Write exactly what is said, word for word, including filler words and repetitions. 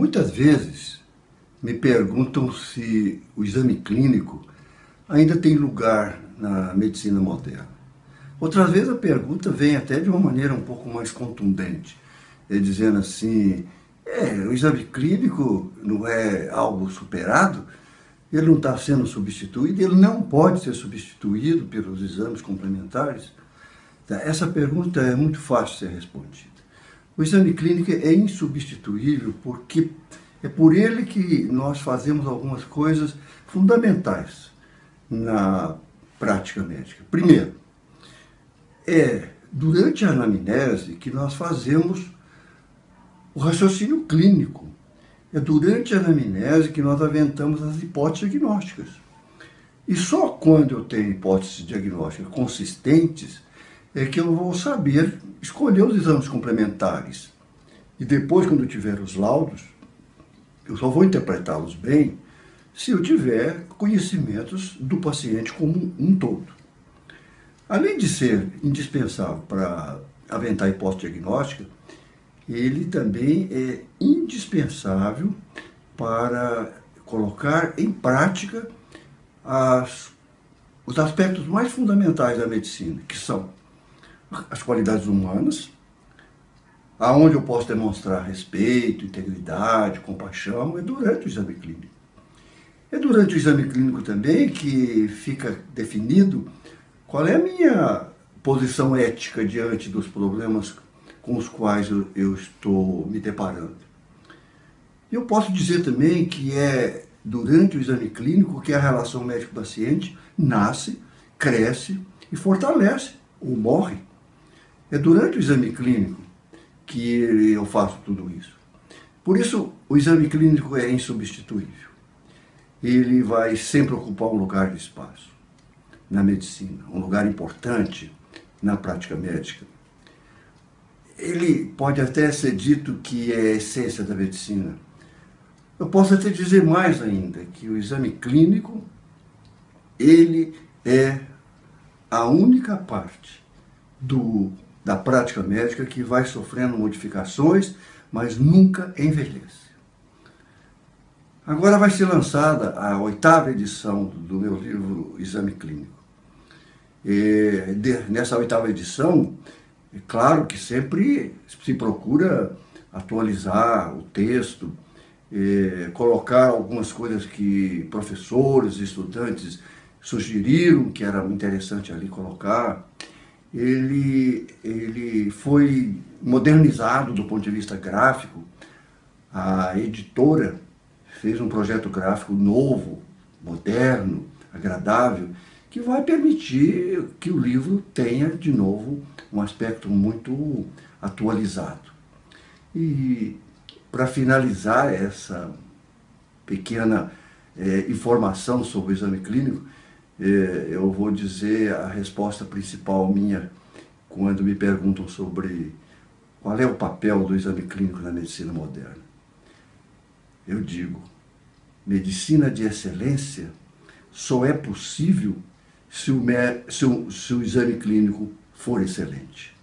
Muitas vezes me perguntam se o exame clínico ainda tem lugar na medicina moderna. Outras vezes a pergunta vem até de uma maneira um pouco mais contundente, é dizendo assim, é, o exame clínico não é algo superado, ele não está sendo substituído, ele não pode ser substituído pelos exames complementares. Essa pergunta é muito fácil de ser respondida. O exame clínico é insubstituível porque é por ele que nós fazemos algumas coisas fundamentais na prática médica. Primeiro, é durante a anamnese que nós fazemos o raciocínio clínico. É durante a anamnese que nós aventamos as hipóteses diagnósticas. E só quando eu tenho hipóteses diagnósticas consistentes é que eu vou saber escolher os exames complementares. E depois, quando eu tiver os laudos, eu só vou interpretá-los bem se eu tiver conhecimentos do paciente como um todo. Além de ser indispensável para aventar a hipótese diagnóstica, ele também é indispensável para colocar em prática as, os aspectos mais fundamentais da medicina, que são as qualidades humanas, aonde eu posso demonstrar respeito, integridade, compaixão, é durante o exame clínico. É durante o exame clínico também que fica definido qual é a minha posição ética diante dos problemas com os quais eu, eu estou me deparando. Eu posso dizer também que é durante o exame clínico que a relação médico-paciente nasce, cresce e fortalece ou morre. É durante o exame clínico que eu faço tudo isso. Por isso, o exame clínico é insubstituível. Ele vai sempre ocupar um lugar de espaço na medicina, um lugar importante na prática médica. Ele pode até ser dito que é a essência da medicina. Eu posso até dizer mais ainda, que o exame clínico, ele é a única parte do, da prática médica que vai sofrendo modificações, mas nunca envelhece. Agora vai ser lançada a oitava edição do meu livro Exame Clínico. E de, nessa oitava edição, é claro que sempre se procura atualizar o texto, é, colocar algumas coisas que professores, estudantes sugeriram que era interessante ali colocar. Ele, ele foi modernizado do ponto de vista gráfico. A editora fez um projeto gráfico novo, moderno, agradável, que vai permitir que o livro tenha, de novo, um aspecto muito atualizado. E, para finalizar essa pequena é, informação sobre o exame clínico, é, eu vou dizer a resposta principal minha quando me perguntam sobre qual é o papel do exame clínico na medicina moderna. Eu digo, medicina de excelência só é possível se o, se o, se o exame clínico for excelente.